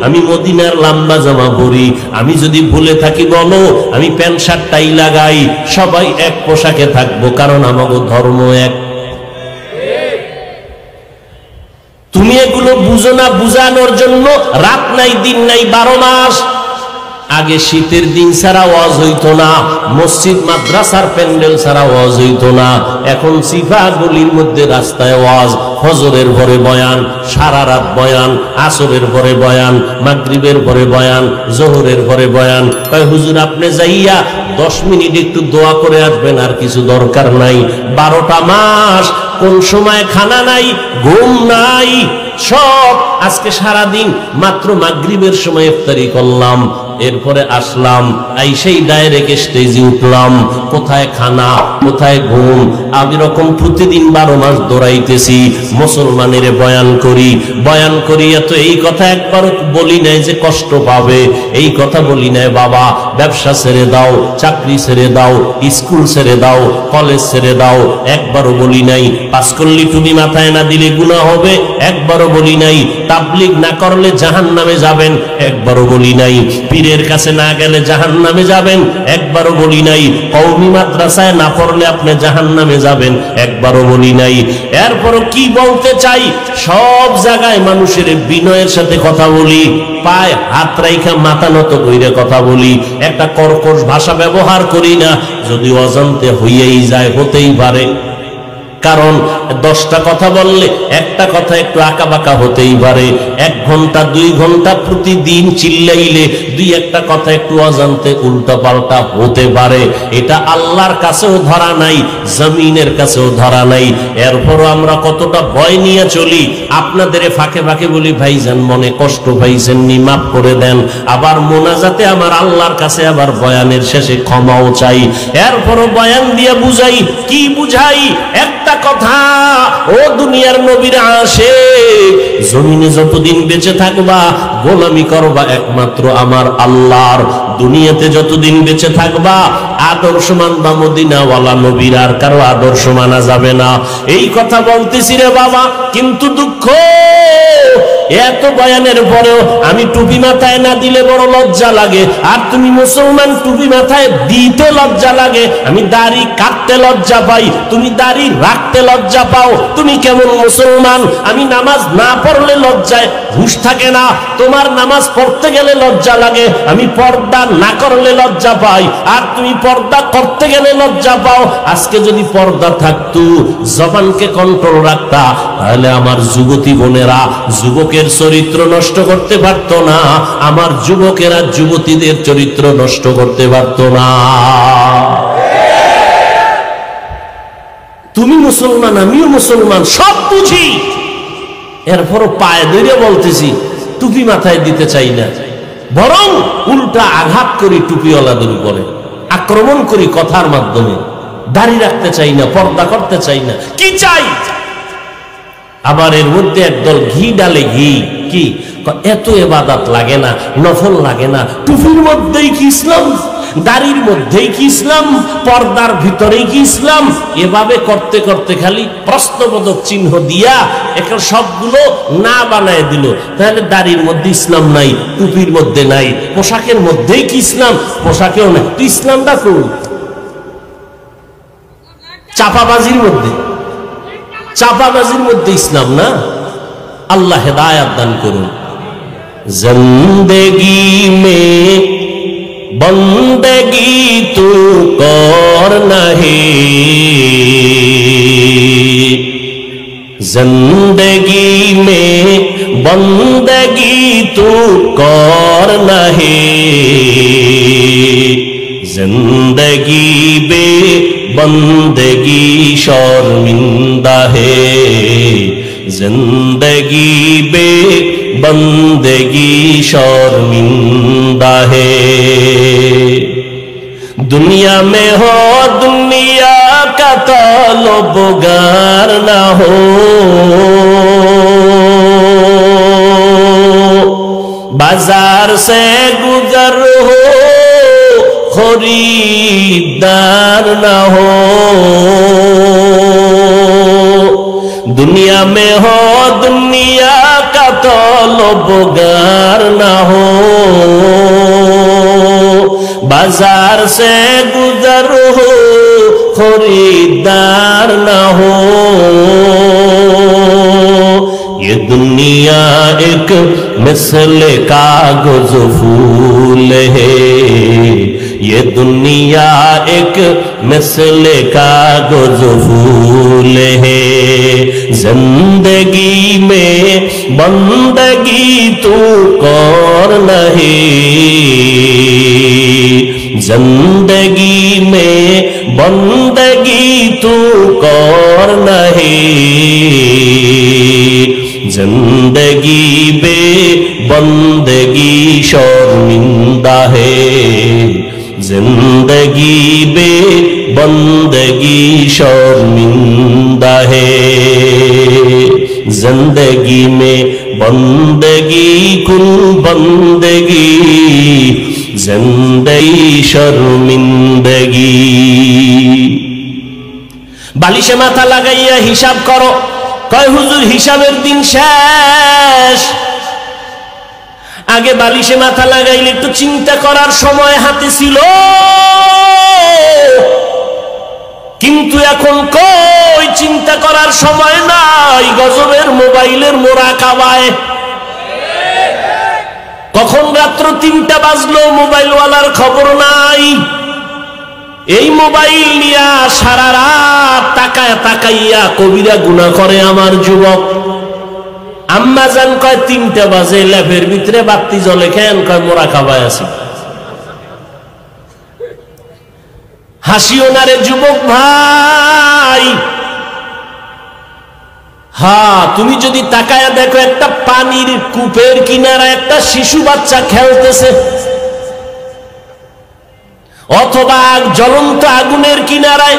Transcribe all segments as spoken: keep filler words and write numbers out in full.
আমি মদিনার লম্বা জামা পরি, আমি যদি ভুলে থাকি বলো, আমি প্যান্ট শার্ট টাই লাগাই, সবাই এক পোশাকে থাকবো, কারণ আমাগো ধর্ম এক। তুমি এগুলো বুঝো না, বুঝানোর জন্য রাত নাই দিন নাই বারো মাস। আগে শীতের দিন ছাড়া ওয়াজ হইতো না, মসজিদ মাদ্রাসার প্যান্ডেল ছাড়া ওয়াজ হইতো না। এখন সিফা গলির মধ্যে রাস্তায় ওয়াজ, ফজরের পরে বয়ান, সারা রাত বয়ান, আসরের পরে বয়ান, মাগরিবের পরে বয়ান, জোহরের পরে বয়ান। কয় হুজুর আপনি যাইয়া দশ মিনিট একটু দোয়া করে আসবেন, আর কিছু দরকার নাই। বারোটা মাস কোন সময় খানা নাই, ঘুম নাই, সব। আজকে সারা দিন মাত্র মাগরিবের সময় ইফতারি করলাম, এরপরে আসলাম, এই সেই ডাইরেক্ট স্টেজে উঠলাম। কোথায় খানা, কোথায় ঘুম? আমি রকম প্রতিদিন বারো মাস দৌড়াইতেছি, মুসলমানের বয়ান করি, বয়ান করি। এত এই কথা একবারও বলি নাই যে কষ্ট পাবে, এই কথা বলি নাই বাবা ব্যবসা ছেড়ে দাও, চাকরি ছেড়ে দাও, স্কুল ছেড়ে দাও, কলেজ ছেড়ে দাও, একবারও বলি নাই। পাস করলে টুপি মাথায় না দিলে গুনাহ হবে, একবারও বলি নাই। তাবলীগ না করলে জাহান্নামে যাবেন, একবারও বলি নাই। পীরের কাছে না গেলে জাহান্নামে যাবেন, একবারও বলি নাই। কওমি মাদ্রাসায় না পড়লে আপনি জাহান্নামে যাবেন, একবারও বলি নাই। এরপরও কি বলতে চাই, সব জায়গায় মানুষের বিনয়ের সাথে কথা বলি, পায় হাত রাইখা মাথা নত কইরে কথা বলি, একটা কর্কশ ভাষা ব্যবহার করি না। যদি অজান্তে হইয়াই যায়, হতেই পারে, কারণ দশটা কথা বললে একটা কথা একটু আঁকা বাঁকা হতেই পারে। এক ঘন্টা দুই ঘন্টা প্রতিদিন চিল্লাইলে দুই একটা কথা একটু অজান্তে উল্টা পাল্টা হতে পারে। এটা আল্লাহর কাছেও ধরা নাই, জমিনের কাছেও ধরা নাই। এরপরও আমরা কতটা ভয় নিয়ে চলি। আপনাদের ফাঁকে ফাঁকে বলি ভাইজান মনে কষ্ট পাইছেন নি, মাফ করে দেন। আবার মোনাজাতে আমার আল্লাহর কাছে আবার বয়ানের শেষে ক্ষমাও চাই। এরপরও বয়ান দিয়ে বুঝাই, কি বুঝাই? একটা কথা, ও দুনিয়ার নবীর আশিক, জমিনে যতদিন বেঁচে থাকবা গোলামি করবা একমাত্র আমার আল্লাহর। দুনিয়াতে যতদিন বেঁচে থাকবা আদর্শ মানবা মদিনাওয়ালা নবীর, আর কারো আদর্শ মানা যাবে না। এই কথা বলতেছি রে বাবা, কিন্তু দুঃখ এত বয়ানের পরেও আমি টুপি মাথায় না দিলে বড় লজ্জা লাগে। আর তুমি মুসলমান, টুপি মাথায় দিতে লজ্জা লাগে। আমি দাড়ি কাটতে লজ্জা পাই, তুমি দাড়ি রাখতে লজ্জা পাও। তুমি কেমন মুসলমান? আমি নামাজ না পড়লে লজ্জায় হুঁশ থাকে না, তোমার নামাজ পড়তে গেলে লজ্জা লাগে। আমি পর্দা না করলে লজ্জা পাই, আর তুমি পর্দা করতে গেলে লজ্জা পাও। আজকে যদি পর্দা থাকতো, জবানকে কন্ট্রোল রাখতা, তাহলে আমার যুবতী বোনেরা যুবকের চরিত্র নষ্ট করতে পারত না, আমার যুবকেরা যুবতীদের চরিত্র নষ্ট করতে পারত না। তুমি মুসলমান, আমিও মুসলমান, সব বুঝি, এরপরও পায়ে ধরে বলতেছি টুপি মাথায় দিতে চাই না, বরং উল্টা আঘাত করি টুপিওয়ালাদের উপরে, আক্রমণ করি কথার মাধ্যমে। দাড়ি রাখতে চাই না, পর্দা করতে চাই না, কি চাই? আবার এর মধ্যে একদল ঘি ডালে, ঘি কি এত ইবাদত লাগে না, নফল লাগে না, টুপির মধ্যেই কি ইসলাম, দাড়ির মধ্যেই কি ইসলাম, পর্দার ভিতরেই কি ইসলাম? এভাবে করতে করতে খালি প্রশ্নবোধক চিহ্ন দিয়া এখন সবগুলো না বানায় দিল। তাহলে দাড়ির মধ্যে ইসলাম নাই, টুপির মধ্যে নাই, পোশাকের মধ্যেই কি ইসলাম, পোশাকেও নাই। তো ইসলামটা কোন? চাপাবাজির মধ্যে, চাপাবাজির মধ্যে ইসলাম না। আল্লাহ হেদায়াত দান করুন। জিন্দেগি মে বন্দেগি তু কর নাহি, জিন্দেগি মে বন্দেগি তু কর নাহি, জিন্দেগি বে बंदगी शर्मिंदा है, जिंदगी बे बंदगी शर्मिंदा है। दुनिया में हो दुनिया का तलबगार ना हो, बाजार से गुजर हो खरीदार ना हो, दुनिया में हो दुनिया का तलबगार ना हो, बाजार से गुजर हो खरीदार ना हो। ये दुनिया एक मिसले कागज फूल है, ये दुनिया एक मिसले कागज फूल है। जिंदगी में बंदगी तू कर नहीं, जिंदगी में बंदगी तू कर नहीं, जिंदगी बे बंदगी शर्मिंदा है, जिंदगी बे बंदगी शर्मिंदा है। जिंदगी में बंदगी कुल बंदगी, जिंदगी शर्मिंदगी। बालिशे माथा लागाइया हिसाब करो, कय হুজুর হিসাবের দিন শেষ। আগে বালিশে মাথা লাগাইলে একটু চিন্তা করার সময় হাতে ছিল, কিন্তু এখন কই চিন্তা করার সময় নাই। গজবের মোবাইলের মোরাকাবায় কখন রাত্র তিনটা বাজলো মোবাইলওয়ালার খবর নাই। এই মোবাইল নিয়া সারা রাত তাকায় তাকাইয়া কবিরা গুনাহ করে আমার যুবক। আম্মা জান কয় তিনটা বাজে, ল্যাবের ভিতরে বাতি জ্বলে কেন? কয় মোরাকাবায় আছি। হাসিও না রে যুবক ভাই। হ্যাঁ, তুমি যদি তাকায়া দেখো একটা পানির কূপের কিনারা একটা শিশু বাচ্চা খেলতেছে, অথবা জ্বলন্ত আগুনের কিনারায়,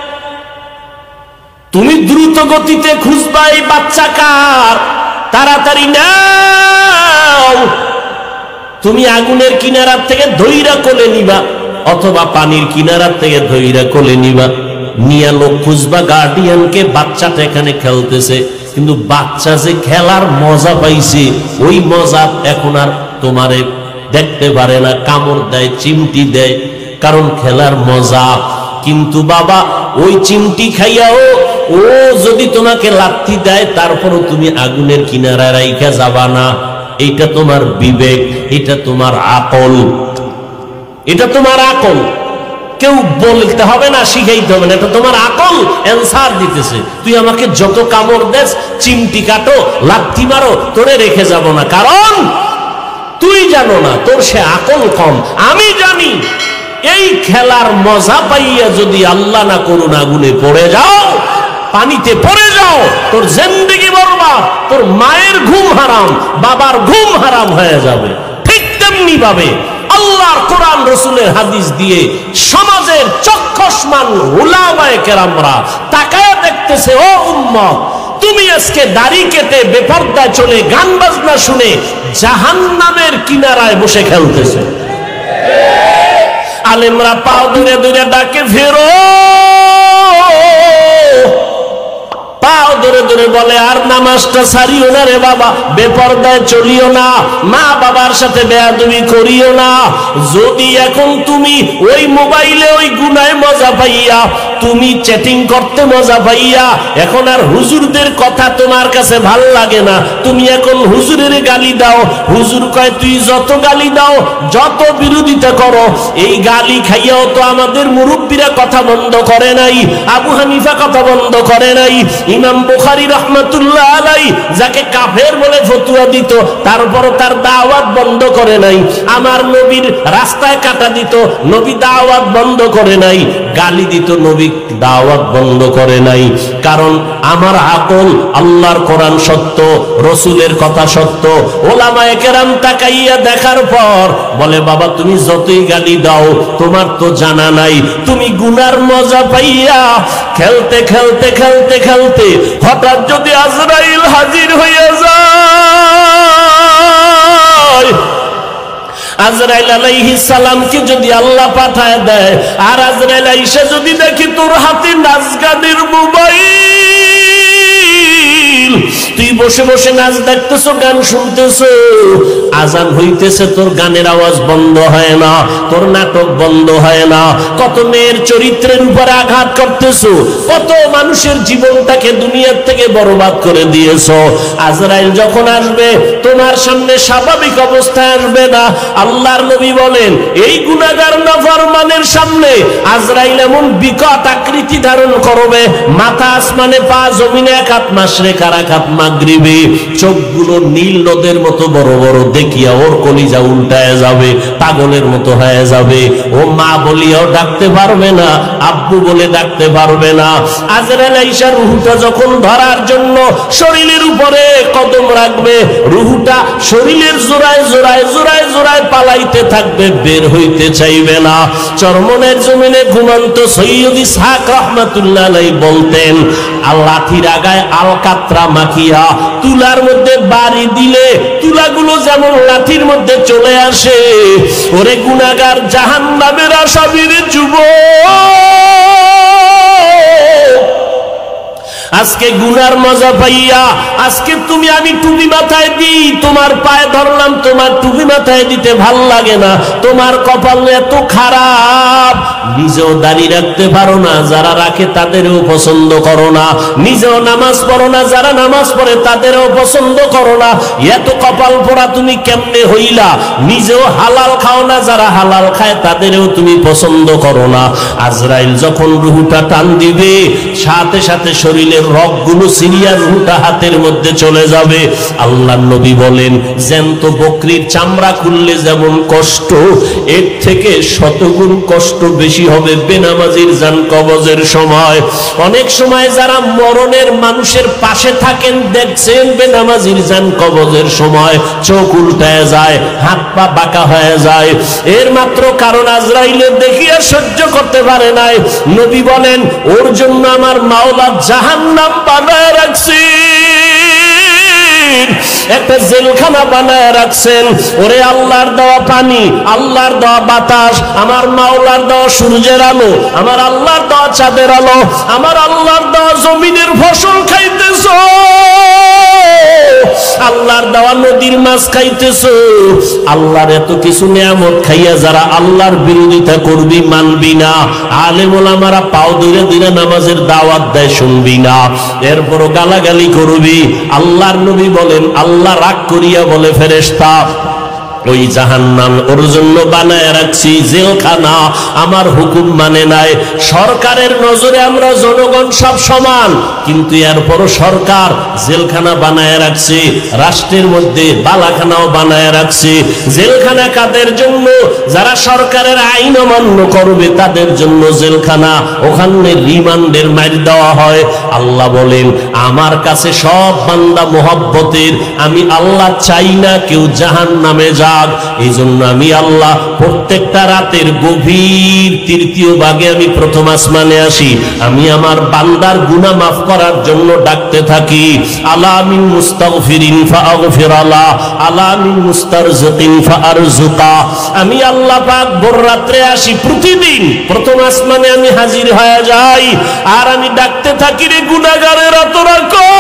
তুমি দ্রুত গতিতে খুঁজবা এই বাচ্চা কার, তাড়াতাড়ি নাও। তুমি আগুনের কিনারার থেকে ধইরা কোলে নিবা, অথবা পানির কিনারার থেকে ধইরা কোলে নিবা, নিয়া লোক খুঁজবা গার্ডিয়ানকে। বাচ্চাটা এখানে খেলতেছে, কিন্তু বাচ্চা যে খেলার মজা পাইছে ওই মজা এখন আর তোমারে দেখতে পারে না, কামড় দেয়, চিমটি দেয়, কারণ খেলার মজা। কিন্তু বাবা ওই চিমটি খাইয়াও ও যদি তোমাকে লাথি দেয় তারপরও তুমি আগুনের কিনারায় রাইখা যাবা না। এটা তোমার বিবেক, এটা তোমার আকল, এটা তোমার আকল। কেউ বলতে হবে না, শিখাইতে হবে না, এটা তোমার আকল অ্যান্সার দিতেছে। তুই আমাকে যত কামড় দেস, চিমটি কাটো, লাথি মারো, তোরে রেখে যাব না, কারণ তুই জানো না, তোর সে আকল কম। আমি জানি এই খেলার মজা পাইয়া যদি আল্লাহ না করুন আগুনে পড়ে যাও, পানিতে পড়ে যাও, তোর জিন্দেগি বরবাদ, তোর মায়ের ঘুম হারাম, বাবার ঘুম হারাম হয়ে যাবে। ঠিক তেমনি ভাবে আল্লাহর কোরআন রসুলের হাদিস দিয়ে সমাজের চক্ষুষ্মান উলামায়ে কেরামরা তাকায় দেখতেছে, ও উম্মত, তুমি আজকে দাড়ি কেটে বেপরদায় চলে গান বাজনা শুনে জাহান্নামের কিনারায় বসে খেলতেছে। আলেমরা পাও দূরে দূরে ডাকে, ফেরো, পাও ধরে ধরে বলে, আর নামাজটা ছাড়িও না রে বাবা, বেপরদায় চলিও না, মা বাবার সাথে বেয়াদবি করিও না। যদি এখন তুমি ওই মোবাইলে ওই গুনায় মজা পাইয়া, তুমি চ্যাটিং করতে মজা পাইয়া এখন আর হুজুরদের কথা তোমার কাছে ভাল লাগে না, তুমি এখন হুজুরের গালি দাও। হুজুর কয় তুই যত গালি দাও, যত বিরোধিতা করো, এই গালি খাইয়াও তো আমাদের মুরব্বীরা কথা বন্ধ করে নাই, আবু হানিফা কথা বন্ধ করে নাই, ইমাম বুখারী রাহমাতুল্লাহ আলাইহি যাকে কাফের বলে ফতোয়া দিত তারপরও তার দাওয়াত বন্ধ করে নাই, আমার নবীর রাস্তায় কাটা দিত, নবী দাওয়াত বন্ধ করে নাই, গালি দিত, নবী দাওয়াত বন্ধ করে নাই। কারণ আমার আকল, আল্লাহর কোরআন সত্য, রসুলের কথা সত্য। ওলামায়ে কেরাম তাকাইয়া দেখার পর বলে, বাবা তুমি যতই গালি দাও তোমার তো জানা নাই, তুমি গুনার মজা পাইয়া খেলতে খেলতে খেলতে খেলতে হঠাৎ যদি আজরাইল হাজির হইয়া যায়, আজরাইল আলাইহিস সালামকে যদি আল্লাহ পাঠায় দেয়, আর আজরাইল আইসা যদি দেখি তোর হাতে নাচ গানের মোবাইল, তুই বসে বসে নাচ দেখতেছো, গান শুনতেছো, আজান হইতেছে, তোর গানের আওয়াজ বন্ধ হয় না, তোর নাটক বন্ধ হয় না, কত মেয়ের চরিত্রের উপরে আঘাত করতেছো, কত মানুষের জীবনটাকে দুনিয়ার থেকে বরবাদ করে দিয়েছো। আজরাইল যখন আসবে তোমার সামনে স্বাভাবিক অবস্থায় আসবে না। আল্লাহর নবী বলেন এই গুনাহগার নাফরমানের সামনে আজরাইল এমন বিকট আকৃতি ধারণ করবে, মাথা আসমানে, পা জমিনে, এক হাত মাশরিক আর এক হাত মাগরিবে, চোখগুলো নীল নদের মতো বড় বড়, দেখিয়া ওর কলিজা উল্টায় যাবে, পাগলের মতো হয়ে যাবে। ও মা বলিয়াও ডাকতে পারবে না, আব্বু বলে ডাকতে পারবে না। আজরাইল আইসা রুহুটা যখন ধরার জন্য শরীরের উপরে কদম রাখবে, রুহুটা শরীরের জোড়ায় জোড়ায় জোড়ায় জোড়ায় পালাইতে থাকবে, বের হইতে চাইবে না। চরমনের জমিনে ঘুমন্ত সৈয়দ ইসহাক রাহমাতুল্লাহ আলাইহি বলতেন, লাঠির আগায় আলকাতরা মাখিয়া তুলার মধ্যে বাড়ি দিলে তুলাগুলো যেমন লাঠির মধ্যে চলে আসে, ওরে গুনাহগার জাহান্নামের আসামির যুবক, আজকে গুনার মজা পাইয়া, আজকে তুমি আমি টুপি মাথায় দিই, তোমার পায়ে ধরলাম, তোমার টুপি মাথায় দিতে ভাল লাগে না, তোমার কপাল এত খারাপ, নিজেও দাঁড়িয়ে রাখতে পারো না, যারা রাখে তাদেরও পছন্দ করো না, নিজেও নামাজ পড়ো না, যারা নামাজ পড়ে তাদেরও পছন্দ করো না, এত কপাল পোড়া তুমি কেমনে হইলা, নিজেও হালাল খাও না, যারা হালাল খায় তাদেরও তুমি পছন্দ করো না। আজরাইল যখন রুহুটা টান দিবে, সাথে সাথে শরীরে রগগুলো সিরিয়া রুহুটা হাতের মধ্যে চলে যাবে। আল্লাহর নবী বলেন জ্যান্ত বকরির চামড়া খুললে যেমন কষ্ট, এর থেকে শতগুণ কষ্ট বেশি হবে বেনামাজির জান কবজের সময়। অনেক সময় যারা মরণের মানুষের পাশে থাকেন দেখছেন, বেনামাজির জান কবজের সময় চোখ উল্টায় যায়, হাত পা বাঁকা হয়ে যায়, এর মাত্র কারণ আজরাইলের দেখিয়া সহ্য করতে পারে নাই। নবী বলেন ওর জন্য আমার মাওলা জাহান্নাম নাম বানায় রাখছেন, একটা জেলখানা বানায় রাখছেন। ওরে আল্লাহর দেওয়া পানি, আল্লাহর দেওয়া বাতাস, আমার মাওলার দেওয়া সূর্যের আলো, আমার আল্লাহর দেওয়া চাঁদের আলো, আমার আল্লাহর দেওয়া জমিনের ফসল খাইতেছ, আল্লাহর দেওয়া নদীর মাছ খাইতেছ, আল্লাহর এত কিছু নিয়ামত খাইয়া যারা আল্লাহর বিরোধিতা করবি, মানবি না, আলেম ওলামারা পাও ধরে দিলে নামাজের দাওয়াত দেয়, শুনবি না, এরপরও গালাগালি করবি। আল্লাহর নবী বলেন আল্লাহ রাগ করিয়া বলে ফেরেশতা ওই জাহান্নাম ওর জন্য বানায় রাখছি জেলখানা, আমার হুকুম মানে নাই। সরকারের নজরে আমরা জনগণ সব সমান, কিন্তু এরপরও সরকার জেলখানা বানায় রাখছে, রাষ্ট্রের মধ্যে বালাখানাও বানায় রাখছে। জেলখানা কাদের জন্য? যারা সরকারের আইন অমান্য করবে তাদের জন্য জেলখানা, ওখানে রিমান্ডের মার দেওয়া হয়। আল্লাহ বলেন আমার কাছে সব বান্দা মোহাব্বতের, আমি আল্লাহ চাই না কেউ জাহান্নামে যা। এই জন্য আমি আল্লাহ প্রত্যেকটা রাতের গভীর তৃতীয় ভাগে আমি প্রথম আসমানে আসি, আমি আমার বান্দার গুনাহ মাফ করার জন্য ডাকতে থাকি। আলা মিন মুস্তাগফিরিন ফাগফির আলা, আলা মিন মুস্তারজিকিন ফারজুকা। আমি আল্লাহ পাক ভোর রাত্রে আসি, প্রতিদিন প্রথম আসমানে আমি হাজির হয়ে যাই, আর আমি ডাকতে থাকি রে গুনাহগারেরা তোরা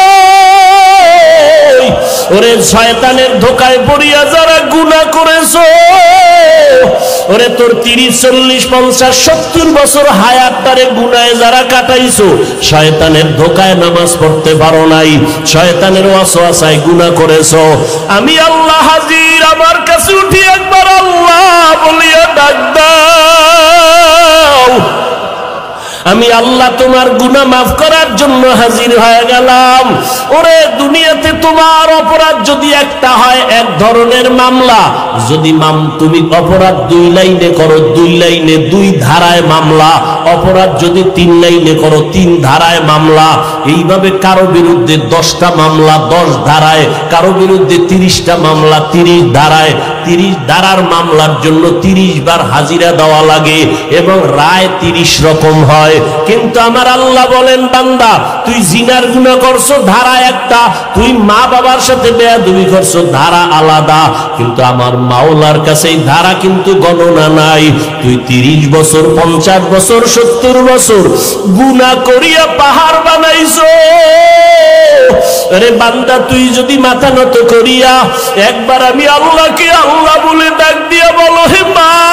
কই? ওরে শয়তানের ধোকায় পড়িয়া যারা গুনাহ করেছো, ওরে তোর তিরিশ চল্লিশ পঞ্চাশ সত্তর বছর হায়াতটারে গুনায় যারা কাটাইছো, শয়তানের ধোকায় নামাজ পড়তে পারো নাই, শয়তানের ওয়াসওয়াসায় গুনাহ করেছো, আমি আল্লাহ হাজির, আমার কাছে উঠি একবার আল্লাহ বলিয়া ডাক দাও। আমি আল্লাহ তোমার গুনাহ মাফ করার জন্য হাজির হয়ে গেলাম। ওরে দুনিয়াতে তোমার অপরাধ যদি একটা হয় এক ধরনের মামলা, যদি মাম তুমি অপরাধ দুই লাইনে করো দুই লাইনে দুই ধারায় মামলা, অপরাধ যদি তিন লাইনে করো তিন ধারায় মামলা, এইভাবে কারো বিরুদ্ধে দশটা মামলা দশ ধারায়, কারো বিরুদ্ধে তিরিশটা মামলা তিরিশ ধারায়, তিরিশ ধারার মামলার জন্য তিরিশ বার হাজিরা দেওয়া লাগে এবং রায় তিরিশ রকম হয়। কিন্তু আমার আল্লাহ বলেন, বান্দা তুই জিনার গুনাহ করছো ধারা একটা, তুই মা বাবার সাথে বেয়াদবি করছো ধারা আলাদা, কিন্তু আমার মাওলার কাছে এই ধারা কিন্তু গণনা নাই। তুই তিরিশ বছর, পঞ্চাশ বছর, সত্তর বছর গুনাহ করিয়া পাহাড় বানাইছো। আরে বান্দা, তুই যদি মাথা নত করিয়া একবার আমি আল্লাহকে আল্লাহ বলে ডাক দিয়া বলো, হে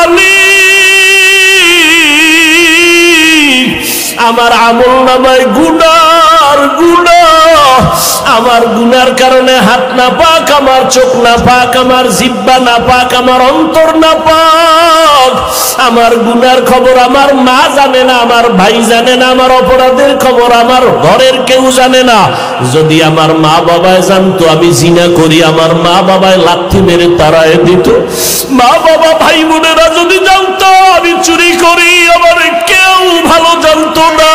মালিক, আমার আমল নামায় গুনার গুনাহ, আমার গুনার কারণে হাত না পাক, আমার চোখ না পাক, আমার জিহ্বা না পাক, আমার অন্তর না পাক, আমার গুনার খবর আমার মা জানে না, আমার ভাই জানে না, আমার অপরাধের খবর আমার ঘরের কেউ জানে না। যদি আমার মা বাবায় জানতো আমি জিনা করি, আমার মা বাবায় লাথি মেরে তাড়ায় দিত। মা বাবা ভাই বোনেরা যদি জানতো আমি চুরি করি, আমার কেউ ভালো জানতো না।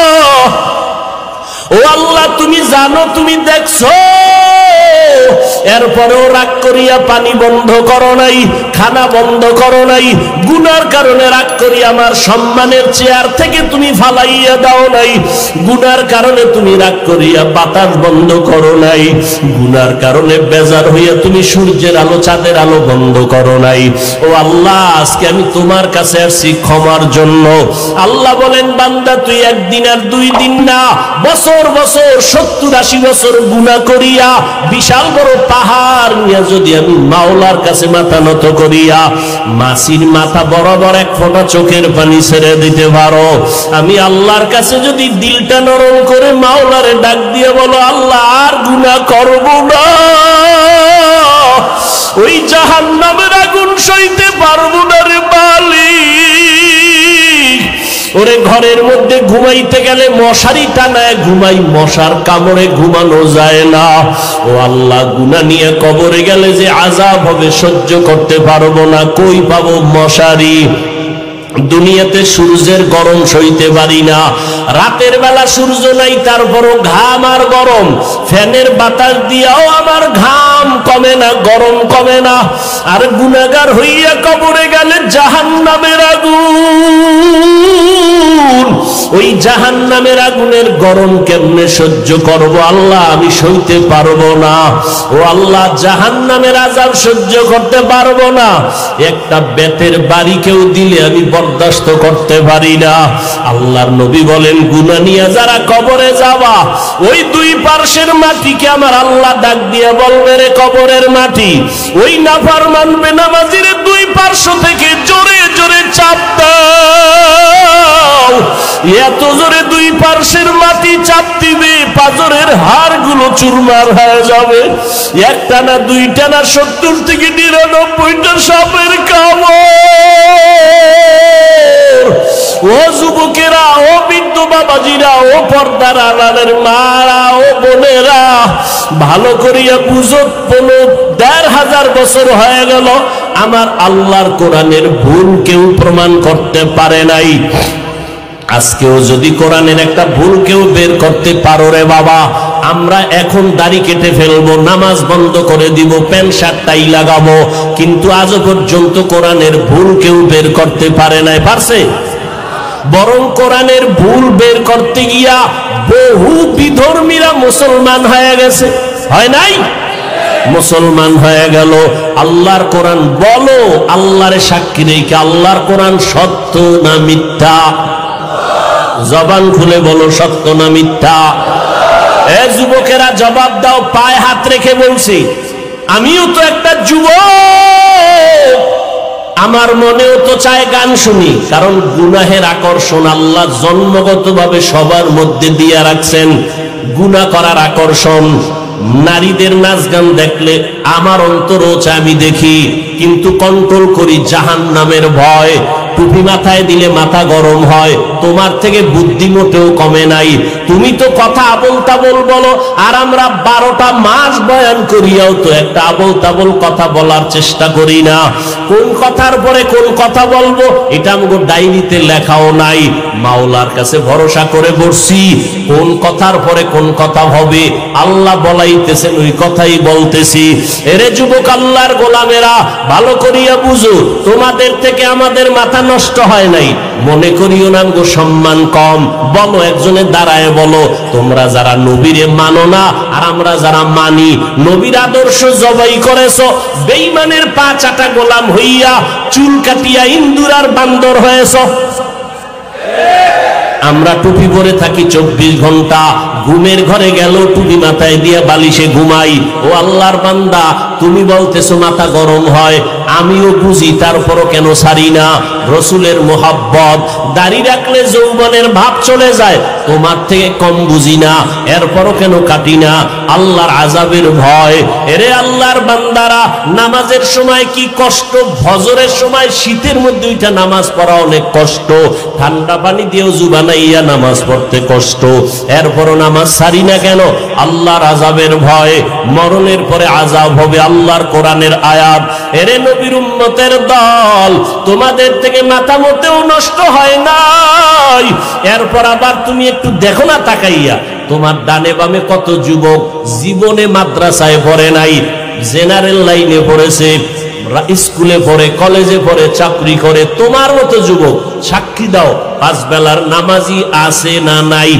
ও আল্লাহ, তুমি জানো, তুমি দেখছো, এরপরেও রাগ করিয়া পানি বন্ধ করো নাই, খানা বন্ধ করো নাই। গুনার কারণে রাগ করি আমার সম্মানের চেয়ার থেকে তুমি ফালাইয়া দাও নাই। গুনার কারণে তুমি রাগ করিয়া বাতাস বন্ধ করো নাই। গুনার কারণে বেজার হইয়া তুমি সূর্যের আলো, চাঁদের আলো বন্ধ করো নাই। ও আল্লাহ, আজকে আমি তোমার কাছে আসছি ক্ষমার জন্য। আল্লাহ বলেন, বান্দা তুই একদিন আর দুই দিন না, বছর বছর, সত্তর আশি বছর গুনাহ করিয়া বিশাল বড় পাহাড় নিয়ে যদি আমি মাওলার কাছে মাথা নত করিয়া মাসির মাথা বরাবর এক ফোঁটা চোখের পানি ছেড়ে দিতে পারো, আমি আল্লাহর কাছে যদি দিলটা নরম করে মাওলারে ডাক দিয়ে বলো, আল্লাহ আর গুনাহ করব না, ওই জাহান্নামের আগুন সইতে পারবো না রে মালিক। ওরে ঘরের মধ্যে ঘুমাইতে গেলে মশারি টানায় ঘুমাই, মশার কামড়ে ঘুমানো যায় না। ও আল্লাহ, গুনাহ নিয়ে কবরে গেলে যে আযাব হবে সহ্য করতে পারবো না, কই পাবো মশারি? দুনিয়াতে সূর্যের গরম সইতে পারি না, রাতের বেলা সূর্য নাই তারপরও ঘাম আর গরম, ফ্যানের বাতাস দিয়াও আমার ঘাম কমে না, গরম কমে না। আর গুনাহগার হইয়া কবরে গেলে জাহান্নামের আগুন, ওই জাহান্নামের আগুনের গরম কেমনে সহ্য করব আল্লাহ? আমি সইতে পারবো না। ও আল্লাহ, জাহান্নামের আযাব সহ্য করতে পারবো না। একটা বেতের বাড়ি কেউ দিলে আমি বরদাস্ত করতে পারি না। আল্লাহর নবী বলেন, গুনাহ নিয়ে যারা কবরে যাবা, ওই দুই পার্শ্বের মাটিকে আমার আল্লাহ ডাক দিয়ে বলবে, রে কবরের মাটি, ওই নাফরমান বেনামাজির দুই পার্শ্ব থেকে জোরে জোরে চাপ দাও। এত জোরে দুই পার্শ্বের মাটি চাপ দিবে, পাজরের হাড় গুলো চুরমার হয়ে যাবে। একটা না, দুইটা না, সত্তর থেকে নিরানব্বইটা সাপের কামড়। ও যুবকেরা, ও বৃদ্ধ বাবাজিরা, ও পর্দার আড়ালের মারা, ও বোনেরা, ভালো করিয়া বুঝো, কোনো দেড় হাজার বছর হয়ে গেল আমার আল্লাহর কোরআনের ভুল কেউ প্রমাণ করতে পারে নাই। আজকেও যদি কোরআনের একটা ভুল কেউ বের করতে পারো রে বাবা, আমরা এখন দাড়ি কেটে ফেলবো, নামাজ বন্ধ করে দিব, প্যান্ট শার্ট টাই লাগাবো, কিন্তু আজও পর্যন্ত কোরআনের ভুল কেউ বের করতে পারে নাই। পারছে? বরং কোরআনের ভুল বের করতে গিয়া বহু বিধর্মীরা মুসলমান হয়ে গেছে, হয় নাই? মুসলমান হয়ে গেল। আল্লাহর কোরআন বলো, আল্লাহরে সাক্ষী রেখে, আল্লাহর কোরআন সত্য না মিথ্যা? জবান খুলে বলো, সত্য না মিথ্যা? এ যুবকেরা জবাব দাও, পায়ে হাত রেখে বলছি, আমিও তো একটা যুবক, আমার মনেও তো চায় গান শুনি, কারণ গুনাহের আকর্ষণ আল্লাহ জন্মগতভাবে সবার মধ্যে দিয়ে রাখছেন। গুনাহ করার আকর্ষণ, নারীদের নাচ গান দেখলে আমার অন্তরও চায় আমি দেখি, কিন্তু কন্ট্রোল করি জাহান্নামের ভয়। টুপি মাথায় দিলে মাথা গরম হয়, তোমার থেকে বুদ্ধি মোটেও কমে নাই। তুমি তো কথা আবল তাবল বলো, আর আমরা বারোটা মাস বয়ান করিয়াও তো একটা আবল তাবল কথা বলার চেষ্টা করি না। কোন কথার পরে কোন কথা বলবো এটা আমাকে ডায়েরিতে লেখাও নাই। মাওলার কাছে ভরসা করে বসছি, কোন কথার পরে কোন কথা হবে আল্লাহ বলাইতেছেন ওই কথাই বলতেছি। এরে যুবক আল্লাহর গোলামেরা, ভালো করিয়া বুঝো, তোমাদের থেকে আমাদের মাথা নষ্ট হয় নাই। মনে করিও না গো সম্মান কম। বলো, একজনের দাঁড়ায় বলো, তোমরা যারা নবীরে মানো না আর আমরা যারা মানি, নবীর আদর্শ জবাই করেছো, বেঈমানের পা চাটা গোলাম হইয়া চুল কাটিয়া ইন্দুর আর বান্দর হয়েছো। আমরা টুপি পরে থাকি চব্বিশ ঘন্টা, ঘুমের ঘরে গেল টুপি মাথায় দিয়ে বালিশে ঘুমাই। ও আল্লাহর বান্দা, তুমি বলতেছো মাথা গরম হয়, আমিও বুঝি, তারপরও কেন ছাড়ি না? রসুলের মোহাব্বত, দাড়ি রাখলে যৌবনের ভাব চলে যায়, তোমার থেকে কম বুঝি না, এরপরও কেন কাটি না? আল্লাহর আযাবের ভয়। এরে আল্লাহর বান্দারা, নামাজের সময় কি কষ্ট, ফজরের সময় শীতের মধ্যে ওইটা নামাজ পড়া অনেক কষ্ট, ঠান্ডা পানি দিয়েও জুবানাইয়া নামাজ পড়তে কষ্ট, এরপরও নামাজ ছাড়ি না কেন? আল্লাহর আযাবের ভয়। মরণের পরে আযাব হবে, আল্লাহর কোরআনের আয়াত। এরে নবীর উম্মতের দল, তোমাদের থেকে মাথা মোটেও নষ্ট হয় নাই। এরপর আবার তুমি একটু দেখো না তাকাইয়া, তোমার ডানে বামে কত যুবক জীবনে মাদ্রাসায় পড়ে নাই, জেনারেল লাইনে পড়েছে, স্কুলে পড়ে, কলেজে পড়ে, চাকরি করে। তোমার মতো যুবক সাক্ষী দাও, পাঁচ বেলার নামাজি আছে না নাই?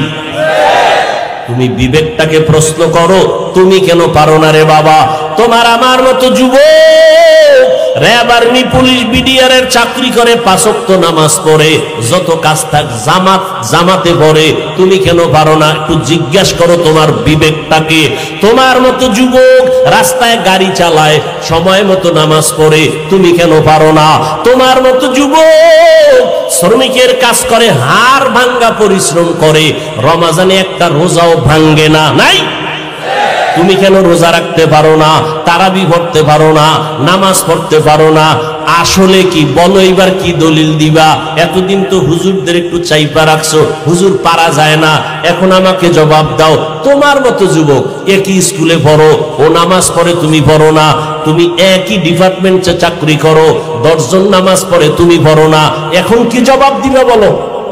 তুমি বিবেকটাকে প্রশ্ন করো, তুমি কেন পারো না রে বাবা? তোমার আমার মতো যুবক র্যাব, আর্মি, পুলিশ, বিডিআর এর চাকরি করে, পাঁচ ওয়াক্ত নামাজ পড়ে, যত কাজ থাক জামাত জামাতে পড়ে, তুমি কেন পারো না? একটু জিজ্ঞাসা করো তোমার বিবেকটাকে। তোমার মতো যুবক রাস্তায় গাড়ি চালায়, সময় মতো নামাজ পড়ে, তুমি কেন পারো না? তোমার মতো যুবক শ্রমিকের কাজ করে, হাড় ভাঙ্গা পরিশ্রম করে, রমাজানে একটা রোজাও ভাঙ্গে না, নাই? তুমি কেন রোজা রাখতে পারো না, তারাবি পড়তে পারো না, নামাজ পড়তে পারো না? আসলে কি বলো, এবার কি দলিল দিবা? এতদিন তো হুজুরদের একটু চাইপা রাখছো, হুজুর পারা যায় না, এখন আমাকে জবাব দাও। তোমার মতো যুবক একই স্কুলে পড়ো, ও নামাজ পড়ে, তুমি পড়ো না। তুমি একই ডিপার্টমেন্টে চাকরি করো, দশজন নামাজ পড়ে, তুমি পড়ো না। এখন কি জবাব দিবা বলো?